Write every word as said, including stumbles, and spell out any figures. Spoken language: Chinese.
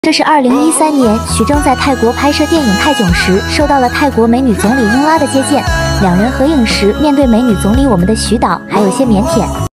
这是二零一三年，徐峥在泰国拍摄电影《泰囧》时，受到了泰国美女总理英拉的接见。两人合影时，面对美女总理我们的徐导还有些腼腆。